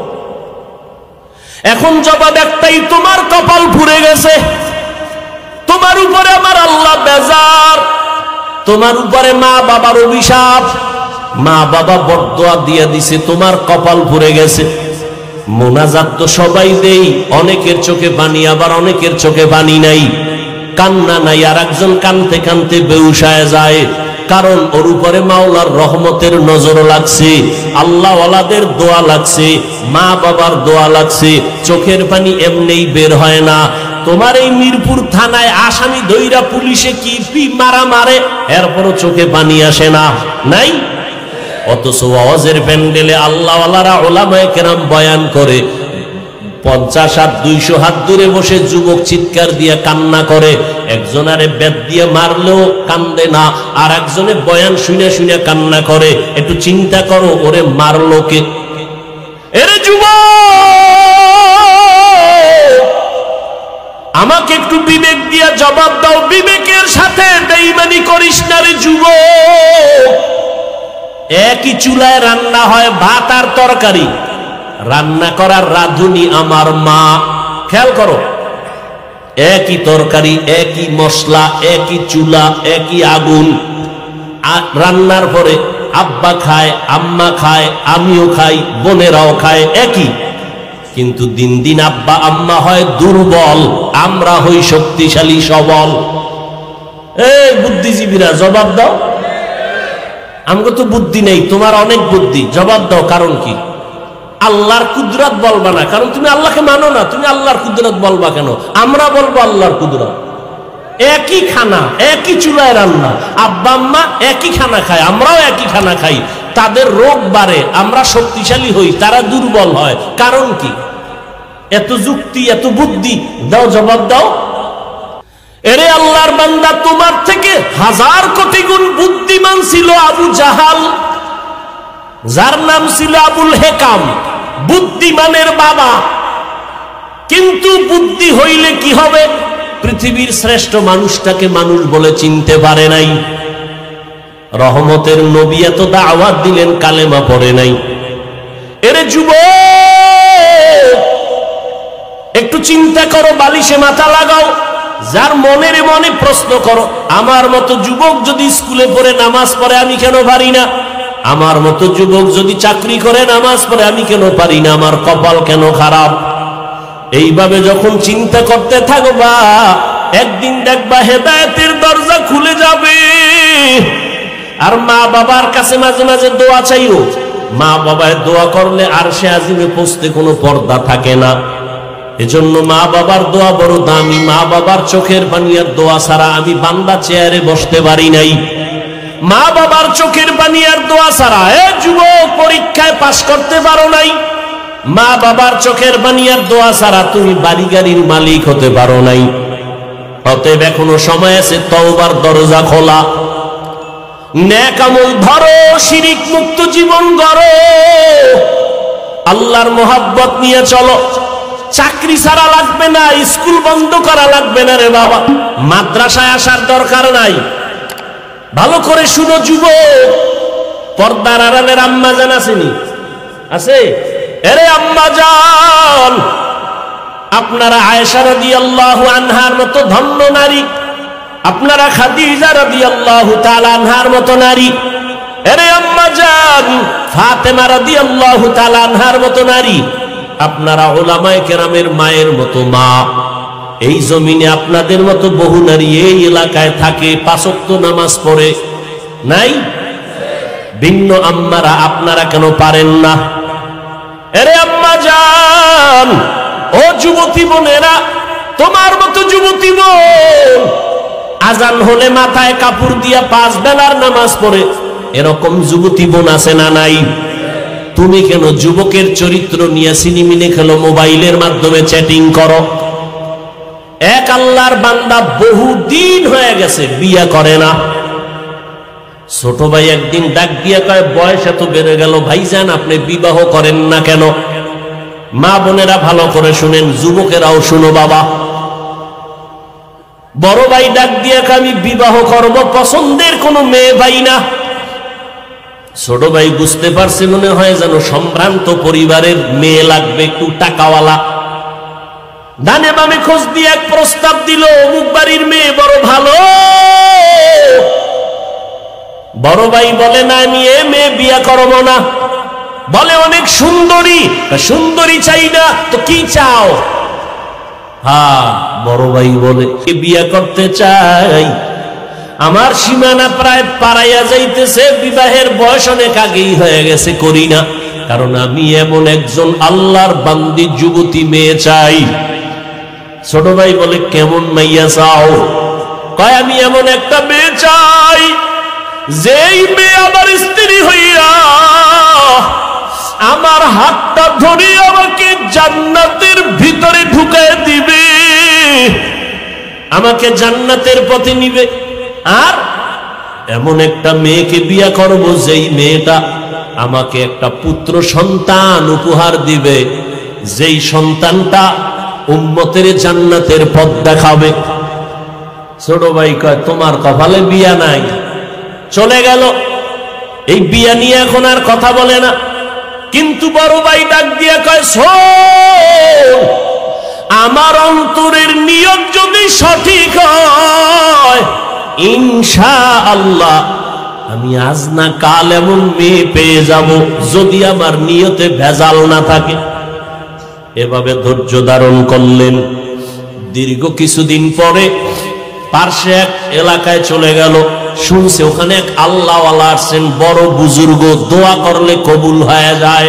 এখন জবাব একটাই, তোমার কপাল পুড়ে গেছে, তোমার উপরে আমার আল্লাহ বেজার, তোমার উপরে মা বাবার অভিশাপ, মা বাবা বরদোয়া দিয়ে দিছে, তোমার কপাল পুড়ে গেছে। মোনাজাত তো সবাই দেই, অনেকের চোখে পানি, আবার অনেকের চোখে পানি নাই, কান্না নাই, আর একজন কানতে কানতে বেউসায় যায়, কারণ ওর উপরে মাওলার রহমতের নজর লাগছে, আল্লাহ ওয়ালাদের দোয়া লাগছে, মা বাবার দোয়া লাগছে, চোখের পানি এমনিই বের হয় না। তোমার এই মিরপুর থানায় আসামি দইরা পুলিশে কি পি মারা মারে, এরপরও চোখে পানি আসে না, নাই? অথচ ওয়াজের প্যান্ডেলে আল্লাহওয়ালারা উলামায়ে কেরাম বয়ান করে, পঞ্চাশ হাত দুইশো হাত দূরে বসে যুবক চিৎকার দিয়ে কান্না করে, একজনারে বেত দিয়ে মারলেও কান্দে না, আর একজনে বয়ান শুনে শুনে কান্না করে। একটু চিন্তা করো, ওরে মারলো কে? এরে যুবক, আমাকে একটু বিবেক দিয়া জবাব দাও, বিবেকের সাথে বেঈমানি করিস না রে যুবক। একই চুলায় রান্না হয় ভাত আর তরকারি, রান্না করার রাঁধুনি আমার মা, খেয়াল করো, একই তরকারি, একই মশলা, একই চুলা, একই আগুন, রান্নার পরে আব্বা খায়, আম্মা খায়, আমিও খাই, বোনেরাও খায়, একই। কিন্তু দিন দিন আব্বা আম্মা হয় দুর্বল, আমরা হই শক্তিশালী সবল। এই বুদ্ধিজীবীরা জবাব দাও, আমাকে তো বুদ্ধি নেই, তোমার অনেক বুদ্ধি, জবাব দাও কারণ কি? আল্লাহর কুদরত বলবা না, কারণ তুমি আল্লাহকে মানো না, তুমি আল্লাহর কুদরত বলবা কেন? আমরা বলবো আল্লাহর কুদরত। একই খানা, একই চুলায় রান্না, আব্বা আম্মা একই খানা খায়, আমরাও একই খানা খাই, তাদের রোগ বাড়ে, আমরা শক্তিশালী হই, তারা দুর্বল হয়, কারণ কি? এত যুক্তি, এত বুদ্ধি, দাও জবাব দাও। এরে আল্লাহর বান্দা, তোমার থেকে হাজার কোটি গুণ বুদ্ধিমান ছিল আবু জাহাল, যার নাম ছিল আবুল হেকাম, বুদ্ধিমানের বাবা। কিন্তু বুদ্ধি হইলে কি হবে? পৃথিবীর শ্রেষ্ঠ মানুষটাকে মানুষ বলে চিনতে পারে নাই। রহমতের নবী এত দাওয়াত দিলেন, কালেমা পড়ে নাই। এরে যুবক, একটু চিন্তা করো, বালিশে মাথা লাগাও, যার মনের মনে প্রশ্ন করো, আমার মতো যুবক যদি স্কুলে পড়ে নামাজ পড়ে আমি কেন পারি না? আমার মতো যুবক যদি চাকরি করে নামাজ পড়ে আমি কেন পারি না? আমার কপাল কেন খারাপ? এইভাবে যখন চিন্তা করতে থাকবা, একদিন দেখবা হেদায়েতের দরজা খুলে যাবে। আর মা বাবার কাছে মাঝে মাঝে দোয়া চাইও। মা বাবায় দোয়া করলে আরশে আজিমে পৌঁছতে কোনো পর্দা থাকে না। এজন্য মা বাবার দোয়া বড় দামি। মা বাবার চোখের পানি আর দোয়া ছাড়া আমি বান্দা চেয়ারে বসতে পারি নাই। মা বাবার চোখের পানি আর দোয়া ছাড়া এ যুবক পরীক্ষায় পাশ করতে পারো নাই। মা বাবার চোখের পানি আর দোয়া ছাড়া তুমি বাড়ি গাড়ির মালিক হতে পারো নাই। অতএব এখনো সময় আছে, তওবার দরজা খোলা। নেক আমল ধরো, শিরিক মুক্ত জীবন গড়ো, আল্লাহর মোহাব্বত নিয়ে চলো। চাকরি ছাড়া লাগবে না, স্কুল বন্ধ করা লাগবে না রে বাবা, মাদ্রাসায় আসার দরকার নাই। ভালো করে শুনো যুবক, পর্দার আড়ালের আম্মা জান আসেনি? আছে? এরে আম্মা জান, আপনারা আয়েশা রাদিয়াল্লাহু আনহার মতো ধন্য নারী, আপনারা খাদিজা রাদিয়াল্লাহু তাআলা আনহার মতো নারী, এরে আম্মা জান ফাতেমা রাদিয়াল্লাহু তাআলা আনহার মতো নারী, আপনারা উলামায়ে কেরামের মায়ের মতো মা। এই জমিনে আপনাদের মতো বহু নারী এই এলাকায় থাকে, পাঁচ ওয়াক্ত নামাজ পড়ে নাই? ভিন্ন আম্মারা আপনারা কেন পারেন না? এরে আম্মা জান, ও যুবতী বোনেরা, তোমার মতো যুবতী বোন আজান হলে মাথায় কাপড় দিয়া পাঁচ বেলার নামাজ পড়ে, এরকম যুবতী বোন আছে না নাই? তুমি কেন যুবকের চরিত্র নিয়ে সিনেমিনে খেলো, মোবাইলের মাধ্যমে চ্যাটিং করো? এক আল্লাহর বান্দা বহু দিন হয়ে গেছে বিয়ে করে না। ছোট ভাই একদিন ডাক দিয়া কয়, বয়স এত বেড়ে গেল ভাইজান, আপনি বিবাহ করেন না কেন? মা বোনেরা ভালো করে শুনেন, যুবকেরাও শুনো বাবা। বড় ভাই ডাক দিয়া কয়, আমি বিবাহ করব, পছন্দের কোনো মেয়ে ভাই না। ছোট ভাই বুঝতে পারছে, মনে হয় যেন সম্ভ্রান্ত পরিবারের মেয়ে লাগবে, একটু টাকাওয়ালা। ডানে বামে খোঁজ দিয়ে এক প্রস্তাব দিল, অমুক বাড়ির মেয়ে বড় ভালো। বড় ভাই বলে, না আমি এ মেয়ে বিয়ে করব না। বলে অনেক সুন্দরী, সুন্দরী চাই না তো কি চাও? হ্যাঁ, বড় ভাই বলে বিয়ে করতে চাই, আমার সীমানা প্রায় পারাইয়া যাইতেছে, বিবাহের বয়স অনেক আগেই হয়ে গেছে, করি না, কারণ আমি এমন একজন আল্লাহর বান্দি যুবতী মেয়ে চাই। ছোট ভাই বলে, কেমন মাইয়া চাও? কয়, আমি এমন একটা মেয়ে চাই, যেই মেয়ে আমার স্ত্রী হইয়া আমার হাতটা ধরে আমাকে জান্নাতের ভিতরে ঢুকায় দিবে, আমাকে জান্নাতের পথে নিবে। আর এমন একটা মেয়েকে বিয়ে করব, যেই মেয়েটা আমাকে একটা পুত্র সন্তান উপহার দিবে, যেই সন্তানটা উম্মতের জান্নাতের পথ দেখাবে। ছোট ভাই কয়, তোমার কপালে বিয়া নাই। চলে গেল। এই বিয়া নিয়ে এখন আর কথা বলে না। কিন্তু বড় ভাই ডাক দিয়া কয়, শোন, আমার অন্তরের নিয়ত যদি সঠিক হয়, ইনশাআল্লাহ আমি আজ না কাল এমন মেয়ে পেয়ে যাব, যদি আমার নিয়তে ভেজাল না থাকে। এভাবে ধৈর্য ধারণ করলেন। দীর্ঘ কিছুদিন পরে পার্শ্বে এক এলাকায় চলে গেল, শুনছে ওখানে এক আল্লাহওয়ালা আসছেন, বড় বুজুর্গ, দোয়া করলে কবুল হয়ে যায়।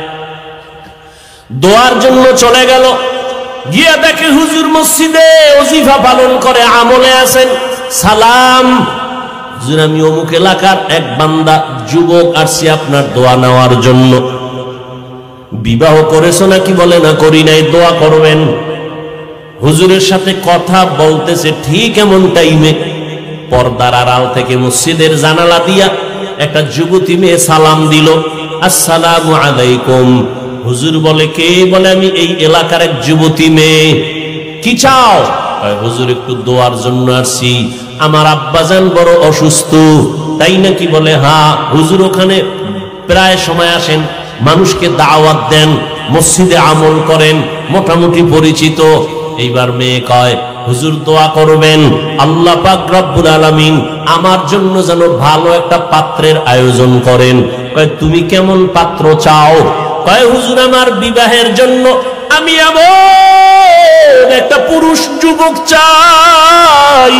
দোয়ার জন্য চলে গেল। গিয়া দেখে হুজুর মসজিদে ওজিফা পালন করে, আমলে আছেন। সালাম, হুজুর আমি অমুক এলাকার এক বান্দা যুবক, আসছি আপনার দোয়া নেওয়ার জন্য। বিবাহ করেছো নাকি? বলে না, করি নাই, দোয়া করবেন। হুজুরের সাথে কথা বলতেছে, ঠিক এমন টাইমে পর্দার আড়াল থেকে মসজিদের জানালা দিয়া একটা যুবতী মেয়ে সালাম দিল, আসসালামু আলাইকুম। হুজুর বলে, কে? বলে, আমি এই এলাকার এক যুবতী মেয়ে। কি চাও? হুজুর একটু দোয়ার জন্য আসছি, আমার আব্বাজান বড় অসুস্থ, তাই নাকি? বলে হ্যাঁ হুজুর ওখানে প্রায় সময় আসেন, মানুষকে দাওয়াত দেন, মসজিদে আমল করেন, মোটামুটি পরিচিত। এইবার মেয়ে কয় হুজুর দোয়া করবেন আল্লাহ পাক রব্বুল আলামিন আমার জন্য যেন ভালো একটা পাত্রের আয়োজন করেন। কয় তুমি কেমন পাত্র চাও? কয় হুজুর আমার বিবাহের জন্য আমি এমন একটা পুরুষ যুবক চাই,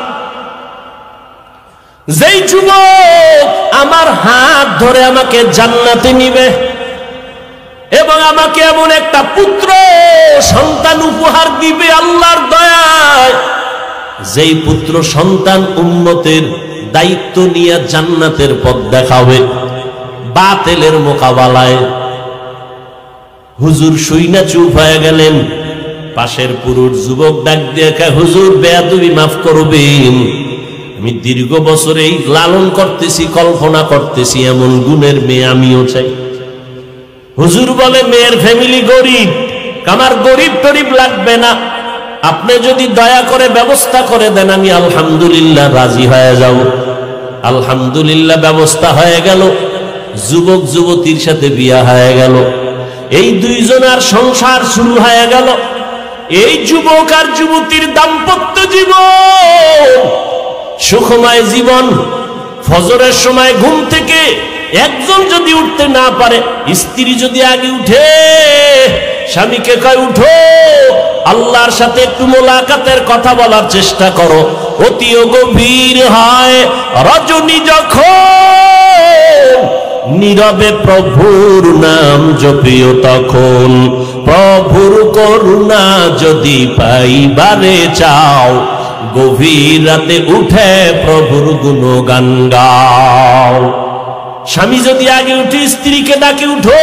যেই যুবক আমার হাত ধরে আমাকে জান্নাতে নিবে এবং আমাকে এমন একটা পুত্র সন্তান উপহার দিবে আল্লাহর দয়ায়, যেই পুত্র সন্তান উম্মতের দায়িত্ব নিয়ে জান্নাতের পথ দেখাবে বাতিলের মোকাবেলায়। হুজুর শুইনা চুপ হয়ে গেলেন। পাশের পুরুষ যুবক ডাক দিয়ে কয় হুজুর বেয়াদবি মাফ করবেন, আমি দীর্ঘ বছর এই লালন করতেছি, কল্পনা করতেছি এমন গুণের মেয়ে আমিও চাই। হুজুর বলে মেয়ের ফ্যামিলি গরিব, আমার গরিব টরিব লাগবে না, আপনি যদি দয়া করে ব্যবস্থা করে দেন আমি আলহামদুলিল্লাহ রাজি হয়ে যাব। আলহামদুলিল্লাহ ব্যবস্থা হয়ে গেল, যুবক যুবতীর সাথে বিয়া হয়ে গেল, এই দুইজনের সংসার শুরু হয়ে গেল। এই যুবক আর যুবতীর দাম্পত্য জীবন সুখময় জীবন। ফজরের সময় ঘুম থেকে একজন যদি উঠতে না পারে, স্ত্রী যদি আগে উঠে স্বামীকে কয় উঠো, আল্লাহর সাথে একটু মোলাকাতের কথা বলার চেষ্টা করো। অতি গভীর হয় রজনী যখন, নীরবে প্রভুর নাম জপিও তখন। প্রভুর করুণা যদি পাইবারে চাও, গভীর রাতে উঠে প্রভুর গুণগান গাও। স্বামী যদি আগে উঠে স্ত্রীকে ডাকে উঠো,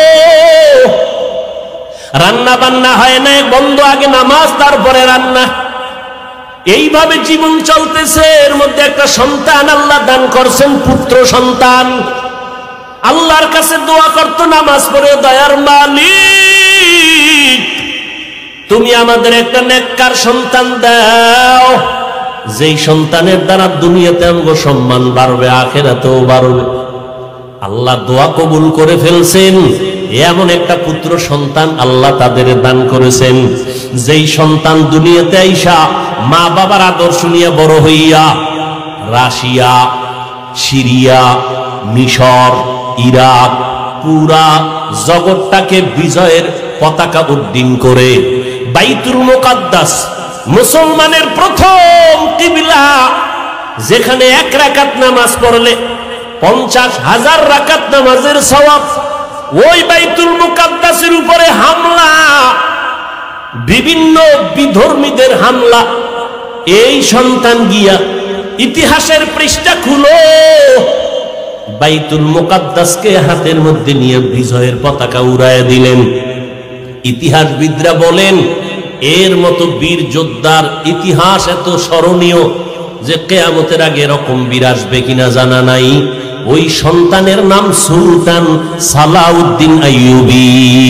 রান্না বান্না হয় না বন্ধ, আগে নামাজ তারপরে রান্না, এইভাবে জীবন চলতেছে। এর মধ্যে একটা সন্তান আল্লাহ দান করছেন, পুত্র সন্তান। আল্লাহর কাছে দোয়া করতো নামাজ পড়ে, দয়ার মালিক তুমি আমাদের একটা নেককার সন্তান দাও, যেই সন্তানের দ্বারা দুনিয়াতে আমগো সম্মান বাড়বে, আখিরাতেও বাড়বে। আল্লাহ দোয়া কবুল করে ফেলছেন, এমন একটা পুত্র সন্তান আল্লাহ তাদের দান করেছেন, যেই সন্তান দুনিয়াতে আইসা মা বাবার আদর্শ নিয়ে বড় হইয়া রাশিয়া, সিরিয়া, মিশর, ইরাক পুরা জগৎটাকে বিজয়ের পতাকা উড্ডীন করে বাইতুল মুকাদ্দাস মুসলমানের প্রথম কিবলা, যেখানে এক রাকাত নামাজ পড়লে পঞ্চাশ হাজার রাকাত নামাজের সওয়াব, ওই বাইতুল মুকাদ্দাসের উপরে হামলা, বিভিন্ন বিধর্মীদের হামলা। এই সন্তান গিয়া ইতিহাসের পৃষ্ঠা খুলো, বাইতুল মুকাদ্দাসকে হাতের মধ্যে নিয়ে বিজয়ের পতাকা উড়ায় দিলেন। ইতিহাসবিদরা বলেন এর মতো বীর যোদ্ধার ইতিহাস এত স্মরণীয় যে কিয়ামতের আগে এরকম বীর আসবে কিনা জানা নাই। ওই সন্তানের নাম সুলতান সালাউদ্দিন আইয়ুবী।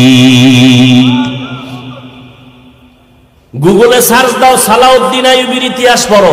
গুগলে সার্চ দাও, সালাউদ্দিন আইয়ুবীর ইতিহাস পড়ো,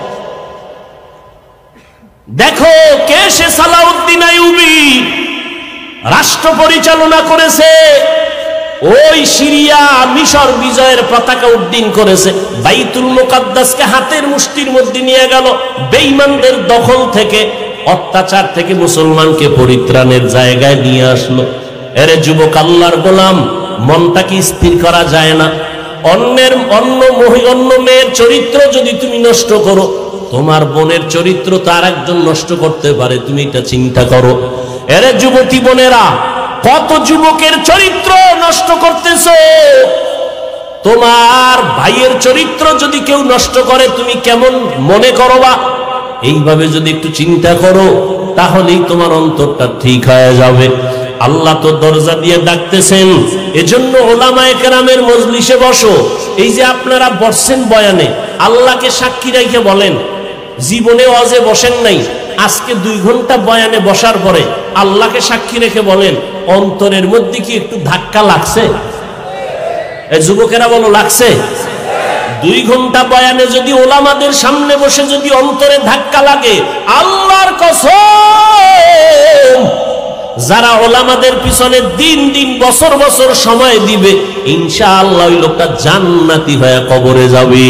দেখো কে সে সালাউদ্দিন আইয়ুবী। রাষ্ট্র পরিচালনা করেছে, ওই সিরিয়া মিশর বিজয়ের পতাকা উড্ডীন করেছে, বাইতুল মুকাদ্দাসকে হাতের মুষ্টির মধ্যে নিয়ে গেল, বেঈমানদের দখল থেকে, অত্যাচার থেকে মুসলমানকে পরিত্রাণের জায়গায় নিয়ে আসলো। এরে যুবক আল্লাহর গোলাম, মনটা কি স্থির করা যায় না? অন্যের অন্য মহি অন্য মেয়ের চরিত্র যদি তুমি নষ্ট করো, তোমার বোনের চরিত্র তার একজন নষ্ট করতে পারে, তুমি এটা চিন্তা করো। এরে যুবতী বোনেরা, কত যুবকের চরিত্র নষ্ট করতেছো। তোমার ভাইয়ের চরিত্র যদি কেউ নষ্ট করে তুমি কেমন মনে করবা? এইভাবে যদি একটু চিন্তা করো, তাহলেই তোমার অন্তরটা ঠিক হয়ে যাবে। আল্লাহ তো দরজা দিয়ে ডাকতেছেন। এজন্য ওলামায়ে কেরামের মজলিসে বসো। এই যে আপনারা বসছেন বয়ানে, আল্লাহকে সাক্ষী রেখে বলেন, জীবনে অজে বসেন নাই, আজকে দুই ঘন্টা বয়ানে বসার পরে আল্লাহকে সাক্ষী রেখে বলেন, অন্তরের মধ্যে কি একটু ধাক্কা লাগছে? এই যুবকেরা বলো, লাগছে? দুই ঘন্টা বয়ানে যদি ওলামাদের সামনে বসে যদি অন্তরে ধাক্কা লাগে, আল্লাহর কসম, যারা ওলামাদের পিছনে দিন দিন বছর বছর সময় দিবে, ইনশাআল্লাহ ওই লোকটা জান্নাতি হয়ে কবরে যাবে।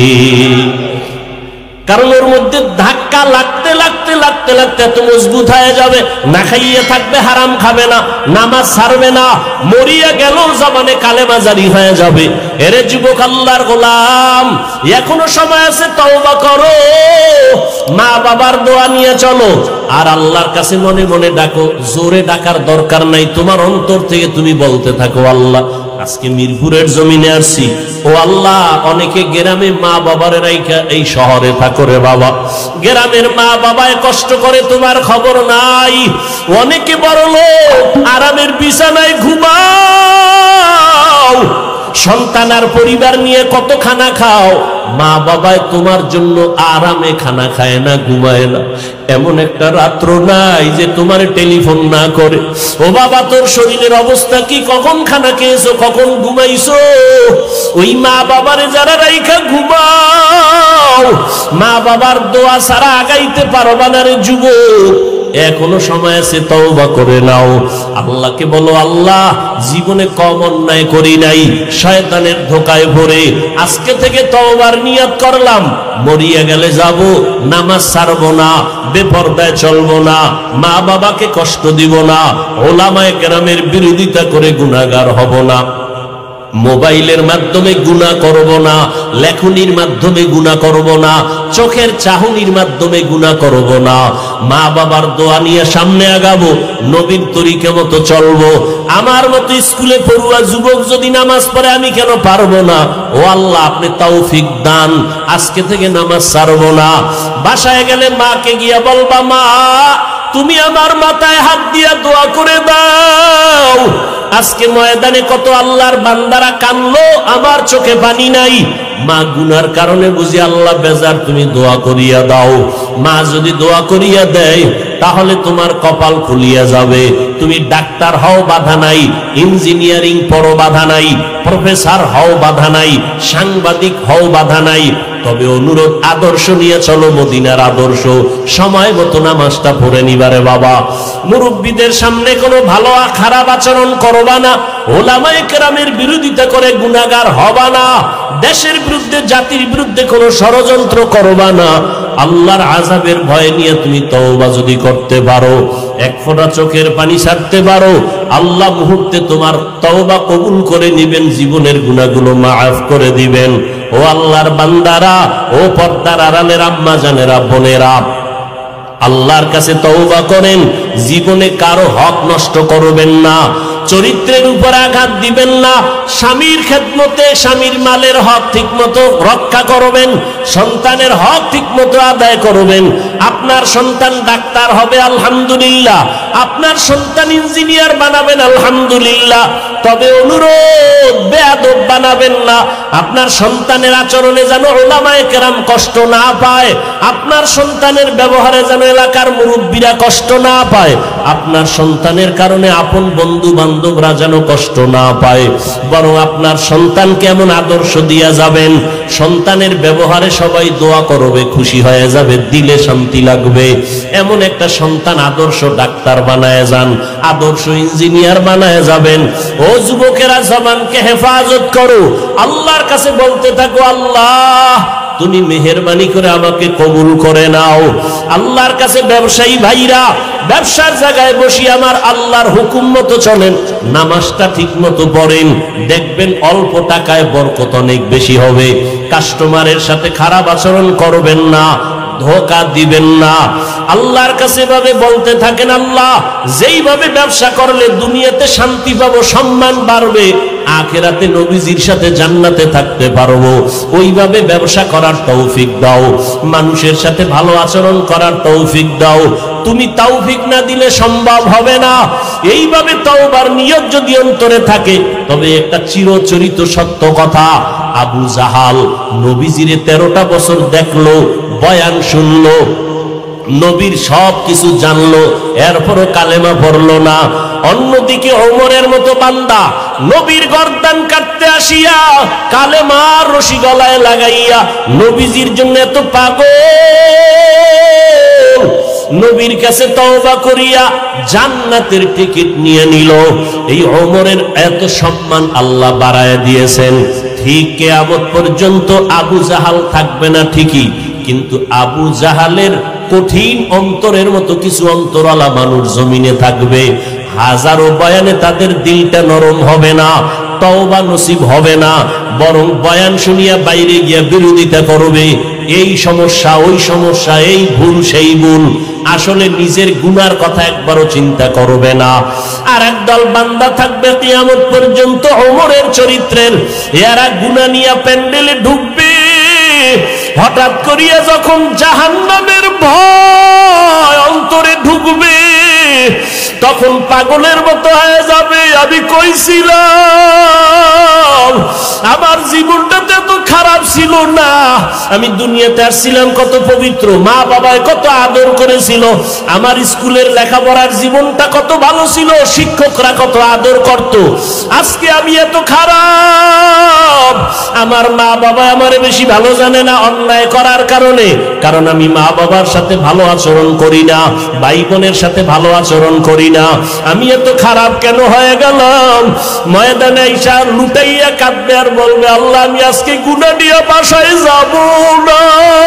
কারণ ওর মধ্যে ধাক্কা লাগতে লাগতে লাগতে লাগতে এত মজবুত হয়ে যাবে, না খাইয়ে থাকবে, হারাম খাবে না, নামাজ ছাড়বে না, মরিয়া গেল জবানে কালেমা জারি হয়ে যাবে। এরে যুবক, আল্লাহর গোলাম, এখনো সময় আছে, তওবা করো, মা বাবার দোয়া নিয়ে চলো, আর আল্লাহর কাছে মনে মনে ডাকো। জোরে ডাকার দরকার নাই, তোমার অন্তর থেকে তুমি বলতে থাকো, আল্লাহ আজকে মিরপুরের জমিনে আসছি, ও আল্লাহ, অনেকে গ্রামে মা বাবার রাইখা এই শহরে থাকো রে বাবা, গ্রামের মা বাবায় কষ্ট করে, তোমার খবর নাই। অনেকে বড় লোক, আরামের বিছানায় ঘুমাও, সন্তান আর পরিবার নিয়ে কত খানা খাও, মা বাবায় তোমার জন্য আরামে খানা খায় না, ঘুমায় না। এমন একটা রাত্র নাই যে তোমার টেলিফোন না করে, ও বাবা তোর শরীরের অবস্থা কি, কখন খানা খেয়েছো, কখন ঘুমাইছো। ওই মা বাবারে যারা রাইখা ঘুমাও, মা বাবার দোয়া ছাড়া আগাইতে পারবা না রে যুবক। এখনো সময় আছে, তওবা করে নাও। আল্লাহকে বলো, আল্লাহ জীবনে কম অন্যায় করি নাই, শয়তানের ধোকায় ভরে আজকে থেকে তওবার নিয়ত করলাম, মরিয়া গেলে যাব, নামাজ ছাড়বো না, বেপরদায় চলবো না, মা বাবাকে কষ্ট দিব না, ওলামায়ে কেরামের বিরোধিতা করে গুনাহগার হব না, মোবাইলের মাধ্যমে গুনাহ করব না, লেখনির মাধ্যমে গুনাহ করব না, চোখের চাহনির মাধ্যমে গুনাহ করব না, মা বাবার দোয়া নিয়ে সামনে আগাবো, নবীর তরিকা মতো চলবো। আমার মতো স্কুলে পড়ুয়া যুবক যদি নামাজ পড়ে, আমি কেন পারবো না? ও আল্লাহ, আপনি তৌফিক দান, আজকে থেকে নামাজ ছাড়বো না। বাসায় গেলে মাকে গিয়া বলবা, মা তুমি আমার মাথায় হাত দিয়া দোয়া করে দাও। আজকে ময়দানে কত আল্লাহর বান্দারা কানলো, আমার চোখে পানি নাই, মা গুনার কারণে বুঝি আল্লাহ বেজার, তুমি দোয়া করিয়া দাও। মা যদি দোয়া করিয়া দেয়, তাহলে তোমার কপাল খুলিয়া যাবে। তুমি ডাক্তার হও, বাধা নাই, ইঞ্জিনিয়ারিং পড়ো, বাধা নাই, প্রফেসর হও, বাধা নাই, সাংবাদিক হও, বাধা নাই। তবে অনুরোধ, আদর্শ নিয়ে চলো, মদিনার আদর্শ। সময় মতো নামাজটা পড়ে নিবারে বাবা। মুরব্বীদের সামনে কোনো ভালো খারাপ আচরণ করবা না, ওলামায়ে কেরামের বিরোধিতা করে গুনাহগার হবা না, দেশের বিরুদ্ধে জাতির বিরুদ্ধে কোনো ষড়যন্ত্র করবা না। আল্লাহর আযাবের ভয় নিয়ে তুমি তওবা যদি করতে পারো, এক ফোঁটা চোখের পানি ছাড়তে পারো, আল্লাহ মুহূর্তে তোমার তওবা কবুল করে নিবেন, জীবনের গুনাহগুলো মাফ করে দিবেন। ও আল্লাহর বান্দারা, ও পর্দার আড়ালের আম্মা জানেরা, বোনেরা, আল্লাহর কাছে তওবা করেন, জীবনে কারো হক নষ্ট করবেন না, চরিত্রের উপর আঘাত দিবেন না, স্বামীর খেদমতে স্বামীর মালের হক ঠিক মতো রক্ষা করবেন, সন্তানের হক ঠিক মতো আদায় করবেন। আপনার সন্তান ডাক্তার হবে, আলহামদুলিল্লাহ, আপনার সন্তান ইঞ্জিনিয়ার বানাবেন, আলহামদুলিল্লাহ, তবে অনুরোধ, বেয়াদব বানাবেন না। আপনার সন্তানের আচরণে যেন উলামায়ে কেরাম কষ্ট না পায়, আপনার সন্তানের ব্যবহারে যেন এলাকার মুরব্বীরা কষ্ট না পায়, আপনার সন্তানের কারণে আপন বন্ধু বান্ধবরা যেন কষ্ট না পায়। বরং আপনার সন্তানকে এমন আদর্শ দিয়া যাবেন, সন্তানের ব্যবহারে সবাই দোয়া করবে, খুশি হয়ে যাবে, দিলে শান্তি লাগবে। এমন একটা সন্তান আদর্শ ডাক্তার বানায় যান, আদর্শ ইঞ্জিনিয়ার বানায় যাবেন। ও যুবকেরা, জবানকে হেফাজত করো, আল্লাহর কাছে বলতে থাকো, আল্লাহ তুমি মেহেরবানি করে আমাকে কবুল করে নাও। আল্লাহর কাছে ব্যবসায়ী ভাইরা, ব্যবসার জায়গায় বসি আমার আল্লাহর হুকুম মতো চলেন, নামাজটা ঠিক মতো পড়েন, দেখবেন অল্প টাকায় বরকত অনেক বেশি হবে। কাস্টমারের সাথে খারাপ আচরণ করবেন না, ধোঁকা দিবেন না। আল্লাহর কাছে ভাবে বলতে থাকেন, আল্লাহ যেইভাবে ব্যবসা করলে দুনিয়াতে শান্তি পাবো, সম্মান বাড়বে, আখিরাতে নবীজির সাথে জান্নাতে থাকতে পারবো, ওইভাবে ব্যবসা করার তৌফিক দাও, মানুষের সাথে ভালো আচরণ করার তৌফিক দাও। তুমি তৌফিক না দিলে সম্ভব হবে না। এইভাবে তওবার নিয়ত যদি অন্তরে থাকে, তবে একটা চিরচরিত সত্য কথা, আবু জাহাল নবীজিরে তেরোটা বছর দেখলো, বয়ান শুনলো, নবীর সব কিছু জানলো, এরপরও কালেমা পড়লো না। অন্যদিকে ওমরের মতো বান্দা নবীর গর্দান কাটতে আসিয়া কালেমার রশি গলায় লাগাইয়া নবীজির জন্য এত পাগল, নবীর কাছে তওবা করিয়া জান্নাতের টিকিট নিয়ে নিল। এই ওমরের এত সম্মান আল্লাহ বাড়ায় দিয়েছেন। ঠিক কিয়ামত পর্যন্ত আবু জাহাল থাকবে না ঠিকই, কিন্তু আবু জাহালের কঠিন অন্তরের মতো কিছু অন্তরওয়ালা মানুষ জমিনে থাকবে। হাজারো বয়ানে তাদের দিলটা নরম হবে না, তওবা নসিব হবে না, বরং বয়ান শুনিয়া বাইরে গিয়া বিরোধিতা করবে। এই সমস্যা, ওই সমস্যা, এই ভুল, সেই ভুল, আসলে নিজের গুনার কথা একবারও চিন্তা করবে না। আর একদল বান্দা থাকবে কিয়ামত পর্যন্ত ওমরের চরিত্রের, এরা গুনাহ নিয়ে প্যান্ডেলে ঢুকবে। হঠাৎ করিয়া যখন জাহান্নামের ভয় অন্তরে ঢুকবে, তখন পাগলের মতো হয়ে যাবে। আমি কইছিলাম আমার জীবনটাতে এত খারাপ ছিল না, আমি দুনিয়াতে আসছিলাম কত পবিত্র, মা বাবায় কত আদর করেছিল, আমার স্কুলের লেখাপড়ার জীবনটা কত ভালো ছিল, শিক্ষকরা কত আদর করত। আজকে আমি এত খারাপ, আমার মা বাবা আমারে বেশি ভালো জানে না অন্যায় করার কারণে, কারণ আমি মা বাবার সাথে ভালো আচরণ করি না, ভাই বোনের সাথে ভালো আচরণ করি না। আমি এত খারাপ কেন হয়ে গেলাম? ময়দানে আইসা লুটাইয়া কাঁদবে আর বলবে, আল্লাহ আমি আজকে গুনাহ নিয়ে বাসায় যাব না।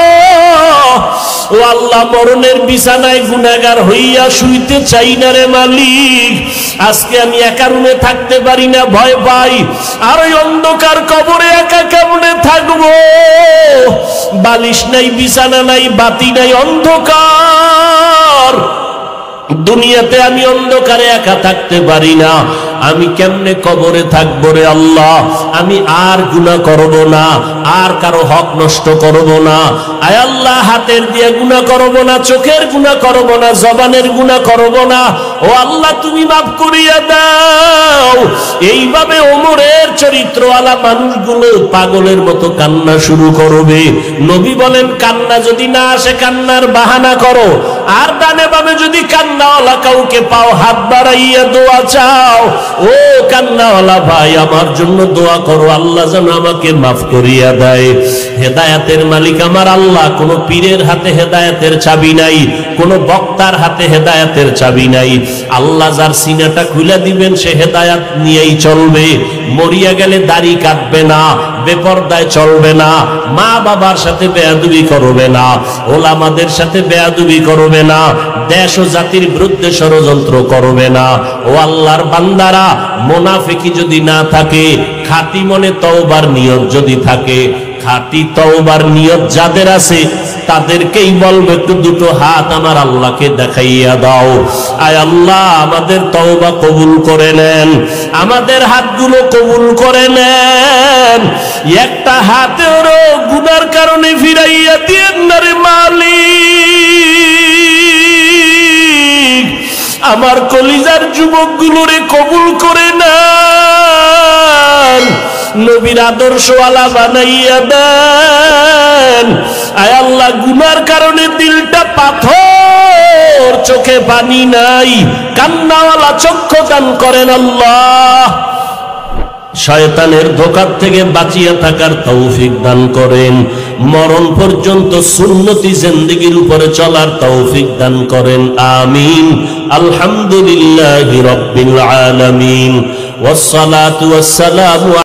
ও আল্লাহ, মরণের বিছানায় গুনাহগার হইয়া শুইতে চাই না রে মালিক। আজকে আমি একা রুমে থাকতে পারি না, ভয় পাই। আর ওই অন্ধকার কবরে একা কেমনে থাকবো? বালিশ নাই, বিছানা নাই, বাতি নাই, অন্ধকার। দুনিয়াতে আমি অন্ধকারে একা থাকতে পারি না, আমি কেমনে কবরে থাকবো রে আল্লাহ? আমি আর গুনাহ করব না, আর কারো হক নষ্ট করব না। আয় আল্লাহ, হাতের দিয়ে গুনাহ করব না, চোখের গুনাহ করব না, জবানের গুনাহ করব না। ও আল্লাহ, তুমি মাফ করিয়া দাও। এইভাবে ওমরের চরিত্রওয়ালা মানুষগুলো পাগলের মতো কান্না শুরু করবে। নবী বলেন, কান্না যদি না আসে কান্নার বাহানা করো, আর ডানে বামে যদি কান্নাওয়ালা কাউকে পাও হাত বাড়াইয়া দোয়া চাও। ও কান্নাওয়ালা ভাই, আমার জন্য দোয়া করো, আল্লাহ যেন আমাকে মাফ করিয়া দেয়। হেদায়েতের মালিক আমার আল্লাহ। কোন পীরের হাতে হেদায়েতের চাবি নাই, কোন বক্তার হাতে হেদায়েতের চাবি নাই। আল্লাহ যার সিনাটা খুলে দিবেন সে হেদায়েত নিয়েই চলবে। মরিয়া গেলে দাড়ি কাটবে না, বেপরদায় চলবে না, মা বাবার সাথে বেয়াদবি করবে না, ওলামাদের সাথে বেয়াদবি করবে না, দেশ ও জাতির বিরুদ্ধে ষড়যন্ত্র করবে না। ও আল্লাহর বান্দারা, মুনাফিকি যদি না থাকে, খাঁটি মনে তওবার নিয়ত যদি থাকে, খাঁটি তওবার নিয়ত যাদের আছে তাদেরকেই বলবো, একটু দুটো হাত আমার আল্লাহকে দেখাইয়া দাও। আয় আল্লাহ, আমাদের তওবা কবুল করে নেন, আমাদের হাতগুলো কবুল করে নেন। একটা হাতেরও গুনার কারণে ফিরাইয়া দিয়েন না রে মালিক। আমার কলিজার যুবকগুলোরে কবুল করে নেন, নবীর আদর্শওয়ালা বানাইয়া দেন। আয় আল্লাহ, গুনার কারণে দিলটা পাথর, চোখে পানি নাই, কান্নাওয়ালা চক্ষু দান করেন আল্লাহ। শয়তানের ধোঁকার থেকে বাঁচিয়া থাকার তৌফিক দান করেন। মরণ পর্যন্ত সুন্নতি জিন্দেগির উপরে চলার তৌফিক দান করেন। আমিন। আলহামদুলিল্লাহি রাব্বিল আলামিন। ওয়াসসালাতু ওয়াসসালামু